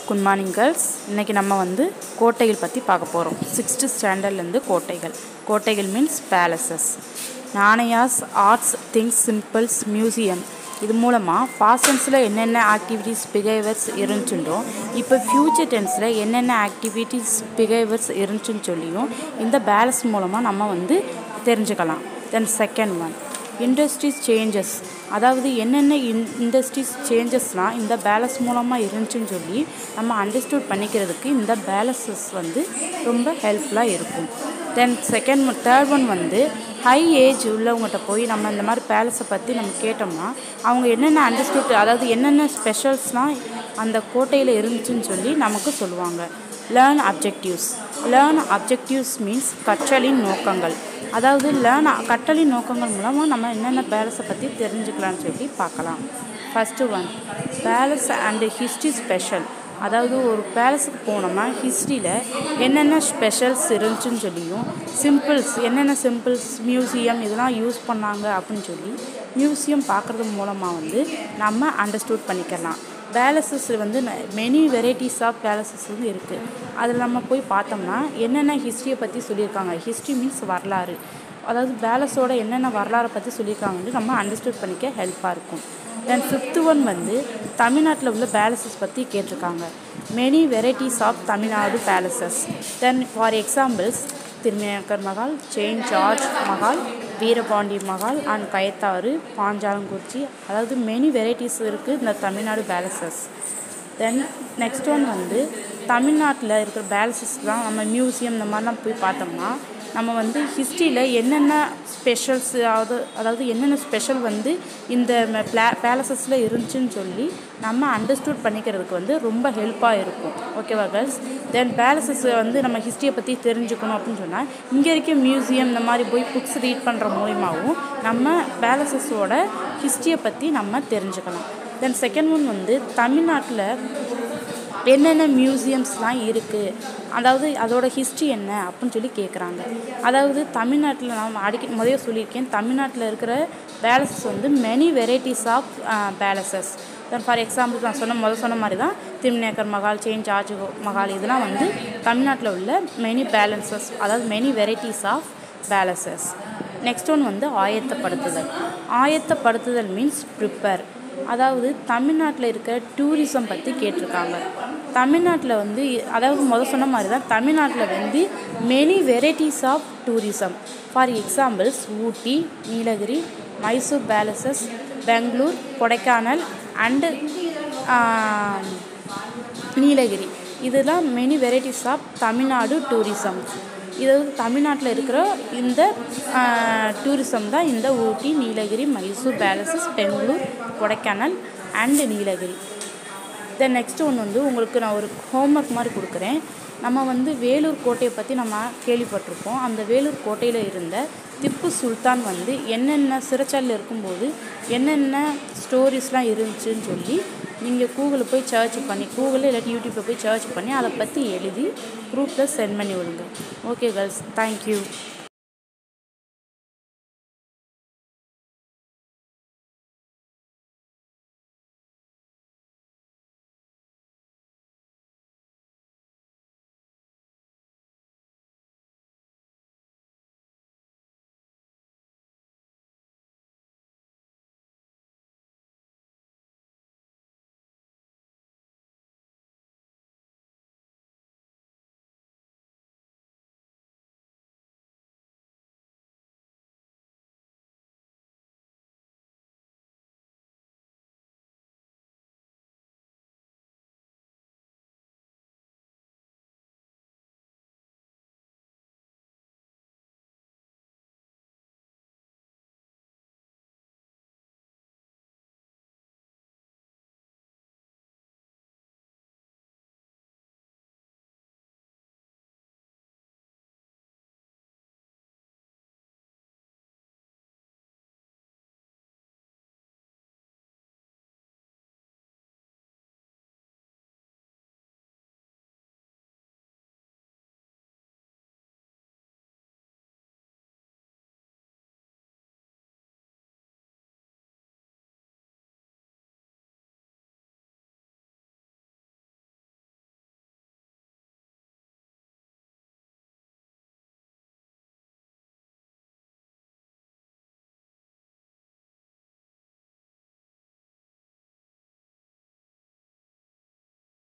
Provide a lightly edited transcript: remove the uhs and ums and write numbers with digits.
Good morning girls. இன்றைக்கி நம்ம கோட்டைகள் பற்றி பார்க்க போகிறோம். 6th ஸ்டாண்டர்ட்லேருந்து கோட்டைகள் மீன்ஸ் பேலசஸ். நாணயாஸ், ஆர்ட்ஸ், திங்ஸ், சிம்பிள்ஸ், மியூசியம். இது மூலமாக பாஸ்டென்ஸில் என்னென்ன ஆக்டிவிட்டீஸ் பிஹேவியர்ஸ் இருந்துச்சுன்றோ இப்போ ஃப்யூச்சர் டென்ஸில் என்னென்ன ஆக்டிவிட்டீஸ் பிஹேவியர்ஸ் இருந்துச்சுன்னு சொல்லியும் இந்த பேலன்ஸ் மூலமாக நம்ம தெரிஞ்சுக்கலாம். Then second one, industries changes. அதாவது என்னென்ன இண்டஸ்ட்ரீஸ் சேஞ்சஸ்னால் இந்த பேலன்ஸ் மூலமாக இருந்துச்சுன்னு சொல்லி நம்ம அண்டர்ஸ்டூட் பண்ணிக்கிறதுக்கு இந்த பேலன்ஸஸ் ரொம்ப ஹெல்ப்ஃபுல்லாக இருக்கும். Then third one high age உள்ளவங்ககிட்ட போய் நம்ம இந்த மாதிரி பேலஸை பற்றி நம்ம கேட்டோம்னா அவங்க என்னென்ன அண்டர்ஸ்டூட், அதாவது என்னென்ன ஸ்பெஷல்ஸ்னால் அந்த கோட்டையில் இருந்துச்சுன்னு சொல்லி நமக்கு சொல்லுவாங்க. லேர்ன் அப்ஜெக்டிவ்ஸ் மீன்ஸ் கற்றலின் நோக்கங்கள். அதாவது கற்றலின் நோக்கங்கள் மூலமாக நம்ம என்னென்ன பேலஸை பற்றி தெரிஞ்சுக்கலான்னு சொல்லி பார்க்கலாம். First one, palace and history special. அதாவது ஒரு பேலஸுக்கு போனோம்னா ஹிஸ்ட்ரியில் என்னென்ன ஸ்பெஷல்ஸ் இருந்துச்சுன்னு சொல்லியும், சிம்பிள்ஸ் என்னென்ன சிம்பிள்ஸ், மியூசியம் இதெல்லாம் யூஸ் பண்ணாங்க அப்படின்னு சொல்லி மியூசியம் பார்க்குறது மூலமாக நம்ம அண்டர்ஸ்டூட் பண்ணிக்கலாம். Palaces many varieties of palaces இருக்குது. அதில் நம்ம போய் பார்த்தோம்னா என்னென்ன ஹிஸ்ட்ரியை பற்றி சொல்லியிருக்காங்க. ஹிஸ்ட்ரி மீன்ஸ் வரலாறு. அதாவது பேலஸோட என்னென்ன வரலாறை பற்றி சொல்லியிருக்காங்கன்னு நம்ம அண்டர்ஸ்டூட் பண்ணிக்க ஹெல்ப்பாக இருக்கும். தென் ஃபிஃப்த்து ஒன் தமிழ்நாட்டில் உள்ள பேலஸஸ் பற்றி கேட்டிருக்காங்க. Many varieties of Tamil Nadu palaces. Then for examples திருமேக்கர் Mahal, saint George Mahal, Veerapandi Mahal and Kayathar, Panchalankurichi. அதாவது மெனி வெரைட்டிஸ் இருக்குது இந்த Tamil Nadu palaces. Then next one தமிழ்நாட்டில் இருக்கிற பேலஸஸ்லாம் நம்ம மியூசியம் இந்த மாதிரிலாம் போய் பார்த்தோம்னா நம்ம ஹிஸ்ட்ரியில் என்னென்ன ஸ்பெஷல்ஸ், அதாவது என்னென்ன ஸ்பெஷல் இந்த பேலஸஸில் இருந்துச்சுன்னு சொல்லி நம்ம அண்டர்ஸ்டூட் பண்ணிக்கிறதுக்கு ரொம்ப ஹெல்ப்பாக இருக்கும். ஓகேவா கேர்ள்ஸ்? தென் பேலஸஸ் நம்ம ஹிஸ்ட்ரியை பற்றி தெரிஞ்சுக்கணும் அப்படின்னு சொன்னால் இங்கே இருக்க மியூசியம் இந்த மாதிரி போய் புக்ஸ் ரீட் பண்ணுற மூலிமாவும் நம்ம பேலஸஸோட ஹிஸ்ட்ரியை பற்றி நம்ம தெரிஞ்சுக்கலாம். தென் செகண்ட் ஒன் தமிழ்நாட்டில் என்னென்ன மியூசியம்ஸ்லாம் இருக்குது, அதாவது அதோட ஹிஸ்ட்ரி என்ன அப்படின்னு சொல்லி கேட்குறாங்க. அதாவது தமிழ்நாட்டில் நான் முதல்ல சொல்லியிருக்கேன், தமிழ்நாட்டில் இருக்கிற palaces many varieties of palaces. Then for example நான் சொன்ன மாதிரி தான் திருமேக்கர் மஹால், செயின்ட் ஜார்ஜ் மஹால் இதெல்லாம் தமிழ்நாட்டில் உள்ள மெனி பேலன்சஸ், அதாவது many varieties of palaces. Next one ஆயத்தப்படுத்துதல் மீன்ஸ் ப்ரிப்பேர். அதாவது தமிழ்நாட்டில் இருக்கிற டூரிசம் பற்றி கேட்டிருக்காங்க. தமிழ்நாட்டில் அதாவது சொன்ன மாதிரி தான் தமிழ்நாட்டில் many varieties of tourism. For examples Ooty, Nilgiri, Mysore palaces, Bangalore, Kodaikanal and Nilgiri. இதெல்லாம் many varieties of Tamil Nadu tourism. இது தமிழ்நாட்டில் இருக்கிற இந்த டூரிசம் தான் இந்த Ooty, Nilgiri, Mysore palaces, Bangalore, Kodaikanal and Nilgiri. Then next one உங்களுக்கு நான் ஒரு ஹோம்ஒர்க் மாதிரி கொடுக்குறேன். நம்ம வேலூர் கோட்டையை பற்றி நம்ம கேள்விப்பட்டிருப்போம். அந்த வேலூர் கோட்டையில் இருந்த திப்பு சுல்தான் என்னென்ன சிறைச்சாலையில் இருக்கும்போது என்னென்ன ஸ்டோரிஸ்லாம் இருந்துச்சுன்னு சொல்லி நீங்கள் கூகுளில் போய் சர்ச் பண்ணி, கூகுளில் இல்லாட்டி யூடியூப்பில் போய் சர்ச் பண்ணி அதை பற்றி எழுதி குரூப்பில் சென்ட் பண்ணி விடுங்க. Okay girls, thank you.